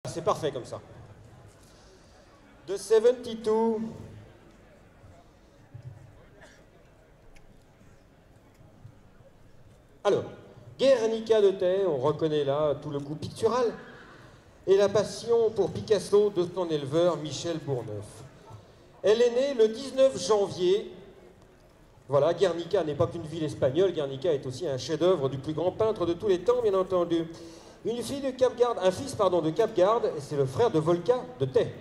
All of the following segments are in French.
C'est parfait comme ça. De 72. Alors, Guernica de Tay, on reconnaît là tout le goût pictural et la passion pour Picasso de son éleveur Michel Bourneuf. Elle est née le 19 janvier. Voilà, Guernica n'est pas qu'une ville espagnole, Guernica est aussi un chef-d'œuvre du plus grand peintre de tous les temps, bien entendu. Une fille de Cap-Garde, un fils, pardon, de Cap-Garde, et c'est le frère de Volca de Tay.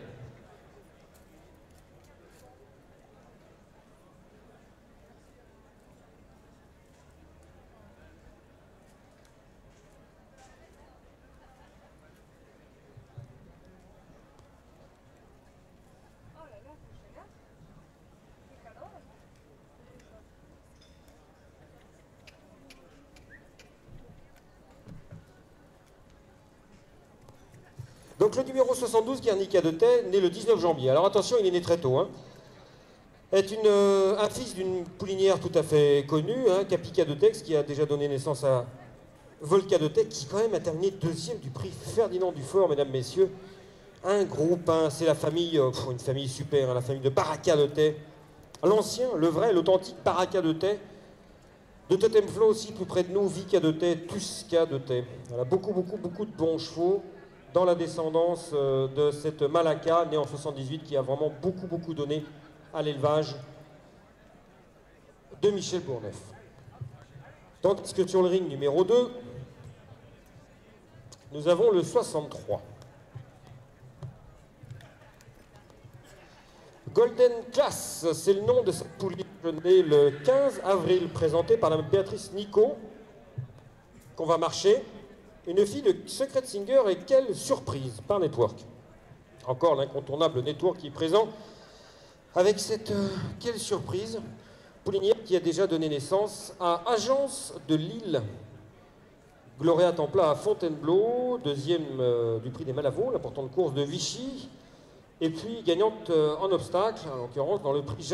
Donc le numéro 72, Guernica de Tay, né le 19 janvier. Alors attention, il est né très tôt. Hein. Est un fils d'une poulinière tout à fait connue, hein, Capica de Tay, qui a déjà donné naissance à Volca de Tay, qui quand même a terminé deuxième du prix Ferdinand Dufort, mesdames, messieurs. Un groupe, hein, c'est la famille, une famille super, hein, la famille de Baraka de Tay. L'ancien, le vrai, l'authentique Baraka de Tay. De Totemflo aussi, plus près de nous, Vika de Tay, Tusca de Tay. Voilà, beaucoup de bons chevaux dans la descendance de cette Malaka, née en 78, qui a vraiment beaucoup donné à l'élevage de Michel Bourneuf. Tandis que sur le ring numéro 2, nous avons le 63. Golden Class, c'est le nom de cette pouliche née le 15 avril, présentée par la Béatrice Nico, qu'on va marcher. Une fille de Secret Singer, et quelle surprise par Network. Encore l'incontournable Network qui est présent avec cette quelle surprise, poulinière qui a déjà donné naissance à Agence de Lille, lauréate en plat à Fontainebleau, deuxième du prix des Malavaux, l'importante course de Vichy, et puis gagnante en obstacle, en l'occurrence dans le prix